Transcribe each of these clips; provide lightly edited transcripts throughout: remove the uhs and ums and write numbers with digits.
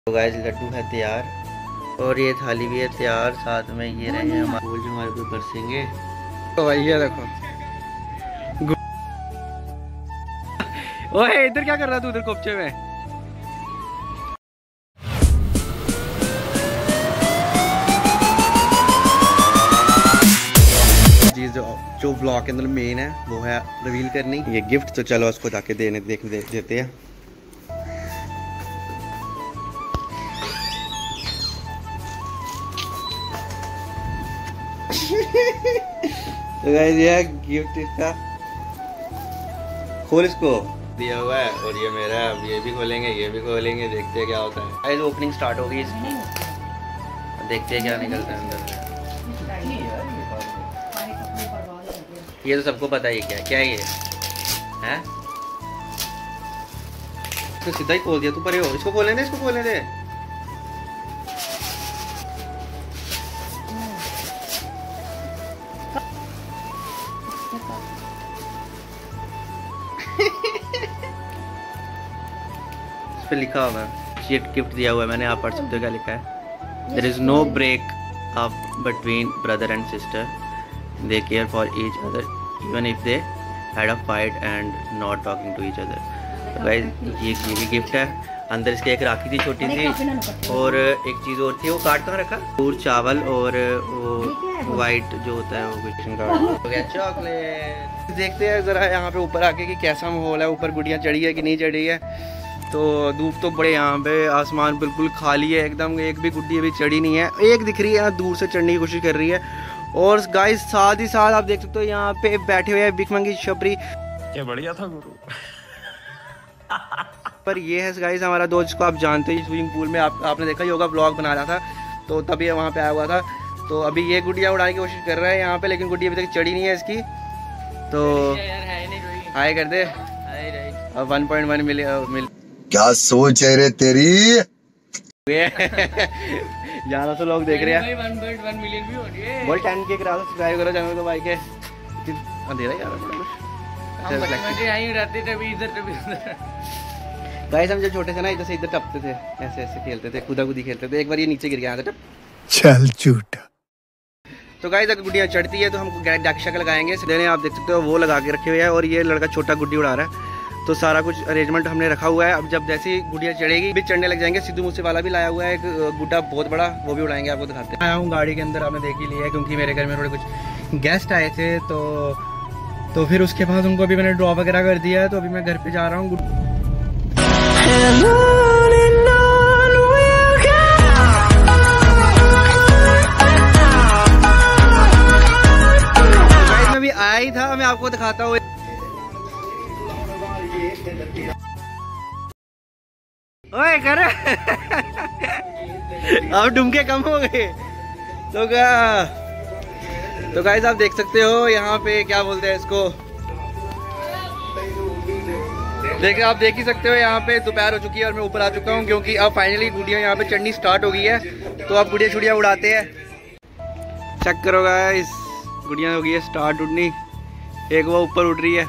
तो गाइस लड्डू है तैयार और ये थाली भी है तैयार, साथ में ये रहे हैं हमारे फूल जो हमारे ऊपर बरसेंगे। तो भाई ये देखो, ओए इधर क्या कर रहा तू उधर कोपचे में? चीज जो ब्लॉग के अंदर मेन है वो है रिवील करनी, ये गिफ्ट। तो चलो उसको जाके देते हैं। तो गाइस ये गिफ्ट इसका, खोल इसको, दिया हुआ है और ये मेरा है। अब ये भी खोलेंगे, ये भी खोलेंगे, देखते हैं क्या होता है। गाइस ओपनिंग स्टार्ट होगी इसकी, देखते हैं क्या निकलता है अंदर से। ये तो सबको पता ही क्या है ये है। तो सीधा ही खोल दिया, तू परे हो, इसको खोलने दे, इसको खोलने दे। इस पे लिखा हुआ है, ये गिफ्ट दिया हुआ है मैंने, आप पढ़ सकते हो क्या लिखा है। There is no break up between brother and sister, they care for each other even if they had a fight and not talking to each other. तो गाइस ये भी गिफ्ट है। अंदर इसके एक राखी थी छोटी सी, और एक चीज़ और थी, वो कार्ड कहाँ रखा, दूर चावल और वो वाइट जो होता है वो ग्रीटिंग कार्ड हो गया, चॉकलेट। देखते हैं ज़रा यहाँ पे ऊपर आके कि कैसा माहौल है, ऊपर गुड़ियाँ चढ़ी है कि नहीं चढ़ी है। तो धूप तो बड़े, यहाँ पे आसमान बिल्कुल खाली है एकदम, एक भी गुड्डी अभी चढ़ी नहीं है। एक दिख रही है यहाँ दूर से चढ़ने की कोशिश कर रही है। और गाइस साथ ही साथ आप देख सकते हो यहाँ पे बैठे हुए हैं भिखमंगी छपरी। क्या बढ़िया था गुरु। पर ये है गाइस हमारा दोस्त, जिसको आप जानते हैं, स्विमिंग पूल में आपने देखा योगा ब्लॉग बना रहा था, तो तभी वहाँ पे आया हुआ था। तो अभी ये गुड़िया उड़ाने की कोशिश कर रहा है यहाँ पे, लेकिन गुड़िया अभी तक चढ़ी नहीं है इसकी। तो हाय कर दे, अब 1.1 मिल क्या सोच है रे तेरी। यहाँ तो लोग देख रहे हैं, 1.1 मिलियन भी हो रही है। बोल 10K करा दो, सब्सक्राइब करो चैनल को भाई के। अंधेरा यार गाइस, हम जब छोटे थे ना इधर से इधर टपते थे, ऐसे ऐसे खेलते थे, कूदा कूदी खेलते थे। एक बार ये नीचे गिर गया था टप, चल झूठा। तो गाइस अगर गुड्डियाँ चढ़ती है तो हम डाक लगाएंगे, सीधे आप देख सकते हो वो लगा के रखे हुए हैं। और ये लड़का छोटा गुड्डी उड़ा रहा है, तो सारा कुछ अरेंजमेंट हमने रखा हुआ है। अब जब जैसे ही गुड़िया चढ़ेगी भी चढ़ने लग जाएंगे। सिद्धू मूसे वाला भी लाया हुआ है एक गुड्डा बहुत बड़ा, वो भी उड़ाएंगे, आपको दिखाते हैं। आया हूँ गाड़ी के अंदर, आपने देख ही लिया है, क्योंकि मेरे घर में थोड़े कुछ गेस्ट आए थे। तो फिर उसके बाद उनको अभी मैंने ड्रॉप वगैरह कर दिया है। तो अभी मैं घर पे जा रहा हूँ। मैं भी आया ही था, मैं आपको दिखाता हूँ। ओए कर अब डुमके कम हो गए। तो गाइस आप देख सकते हो यहाँ पे क्या बोलते हैं इसको, आप देख ही सकते हो यहाँ पे दोपहर हो चुकी है और मैं ऊपर आ चुका हूँ, क्योंकि अब फाइनली गुड़िया यहाँ पे चढ़नी स्टार्ट हो गई है। तो अब गुड़िया छुड़िया उड़ाते हैं। चेक करो गाइस, गुड़िया हो गई है स्टार्ट उड़नी, एक वो ऊपर उड़ रही है।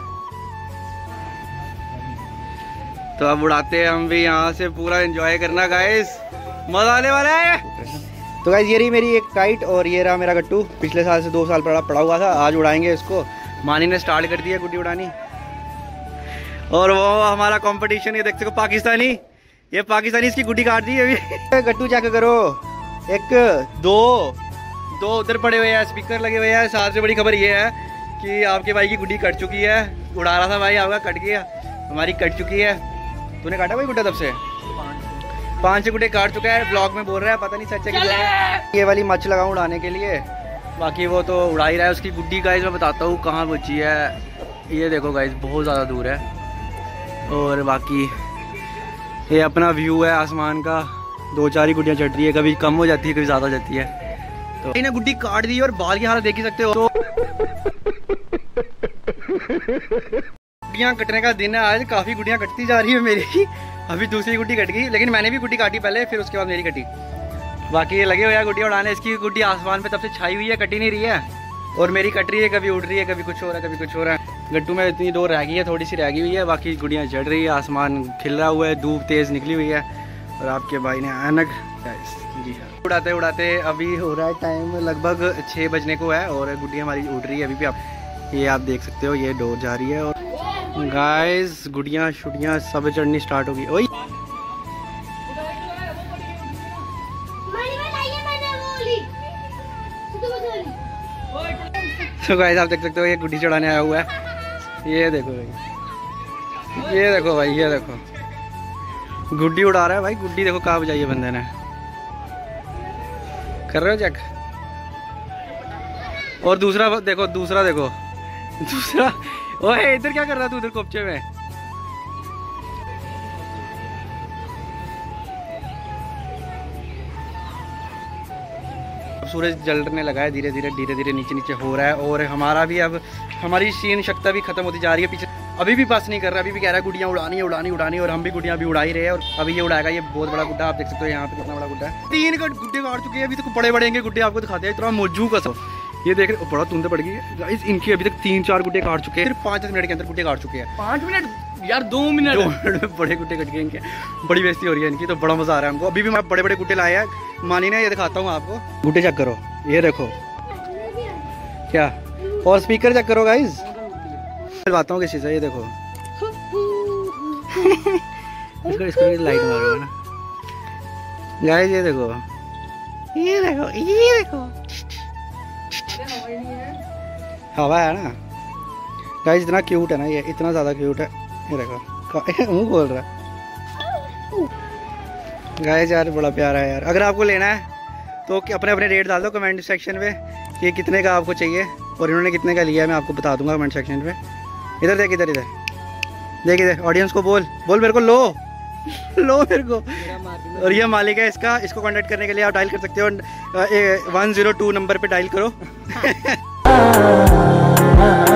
तो अब उड़ाते हैं हम भी, यहाँ से पूरा एंजॉय करना गाइस, मजा आने वाला है। तो गाइस ये रही मेरी एक काइट और ये रहा मेरा गट्टू, पिछले साल से 2 साल पड़ा हुआ था। आज उड़ाएंगे इसको, मानी ने स्टार्ट कर दिया गुड्डी उड़ानी। और वो हमारा कंपटीशन, ये देखते हो पाकिस्तानी, ये पाकिस्तानी इसकी गुड्डी काट दी अभी। गट्टू चेक करो, 1 2 उधर पड़े हुए हैं, स्पीकर लगे हुए हैं। साथ से बड़ी खबर ये है कि आपके भाई की गुड्डी कट चुकी है। उड़ा रहा था भाई, आपका कट गया, हमारी कट चुकी है। तूने काटा भाई गुड्डा तब से? 5 गुड्डे काट चुका है, ब्लॉग में बोल रहा है, पता नहीं सच है कि। ये वाली मच लगाऊं उड़ाने के लिए, बाकी वो तो उड़ा ही रहा है। उसकी गुड्डी गाइस मैं बताता हूँ कहाँ बची है। ये देखो गाइस बहुत ज़्यादा दूर है। और बाकी ये अपना व्यू है आसमान का, 2-4 ही गुड्डियाँ चढ़ रही है, कभी कम हो जाती है कभी ज़्यादा हो जाती है। तो इन्हें गुड्डी काट दी और बाल की हालत देख ही सकते हो। तो गुड्डियाँ कटने का दिन है आज, काफ़ी गुड्डियाँ कटती जा रही है मेरी। अभी दूसरी गुड्डी कट गई, लेकिन मैंने भी गुड्डी काटी पहले, फिर उसके बाद मेरी कटी। बाकी ये लगे हुए हैं गुड्डियाँ उड़ाने। इसकी गुड्डी आसमान पे तब से छाई हुई है, कटी नहीं रही है। और मेरी कट रही है, कभी उड़ रही है, कभी कुछ हो रहा है, कभी कुछ हो रहा है। गट्टू में इतनी दूर रह गई है, थोड़ी सी रह गई हुई है, बाकी गुड़ियाँ चढ़ रही है, आसमान खिल रहा हुआ है, धूप तेज़ निकली हुई है। और आपके भाई ने ऐनक गाइस। जी हाँ, उड़ाते उड़ाते अभी हो रहा है टाइम लगभग 6 बजने को है और गुड्डी हमारी उड़ रही है अभी भी। आप देख सकते हो, ये डोर जा रही है और गाइस गुड़ियाँ शुड़ियाँ सब चढ़नी स्टार्ट होगी। ओए तो गाइस आप देख सकते हो, ये गुड्डी चढ़ाने आया हुआ है। ये देखो भाई, ये देखो भाई, ये देखो गुड्डी उड़ा रहा है भाई। गुड्डी देखो कहाँ बजाई है बंदे ने। कर रहे हो चेक? और दूसरा देखो, दूसरा देखो, दूसरा। ओए इधर क्या कर रहा तू उधर कोपचे में? सूरज जलने लगा है धीरे धीरे नीचे नीचे हो रहा है और हमारा भी अब हमारी शीन शक्ति भी खत्म होती जा रही है। पीछे अभी भी पास नहीं कर रहा, अभी भी कह रहा है गुड़ियाँ उड़ानी और हम भी गुड़ियाँ भी उड़ा ही रहे हैं। और अभी ये उड़ाएगा, ये बहुत बड़ा गुड्डा आप देख सकते हो यहाँ पे कितना बड़ा गुड्डा है। 3 गुड्डे काट चुके हैं अभी तक, बड़े बड़े गुड्डे आपको दिखाते हैं। इतना मौजू का सब ये देख रहे, बड़ा तुंदे पड़ गई है। इनकी अभी तक 3-4 गुड्डे काट चुके हैं, सिर्फ 5 मिनट के अंदर गुड्डे काट चुके हैं। 5 मिनट यार, 2 मिनट में बड़े गुड्डे कट गए इनके। बड़ी बेइज्जती हो रही है इनकी, तो बड़ा मजा आ रहा है हमको। अभी भी मैं बड़े बड़े गुड्डे लाए हैं, मानी ना, ये दिखाता हूँ आपको। गुड्डे चेक करो, ये देखो क्या। और स्पीकर चेक करो गाइस, बात हूँ किसी से। ये देखो इसको लाइट मारो ना गाइस, ये देखो, ये देखो, ये देखो, हवा है ना गाइस। इतना क्यूट है ना ये, इतना ज़्यादा क्यूट है। ये देखो मुँह खोल रहा है गाइस यार, बड़ा प्यारा है यार। अगर आपको लेना है तो अपने अपने रेट डाल दो कमेंट सेक्शन पे कि कितने का आपको चाहिए और इन्होंने कितने का लिया है, मैं आपको बता दूंगा कमेंट सेक्शन पे। इधर देख, इधर इधर देख, इधर ऑडियंस को बोल मेरे को लो मेरे को। और ये मालिक है इसका, इसको कांटेक्ट करने के लिए आप डायल कर सकते हो 102 नंबर पे डायल करो।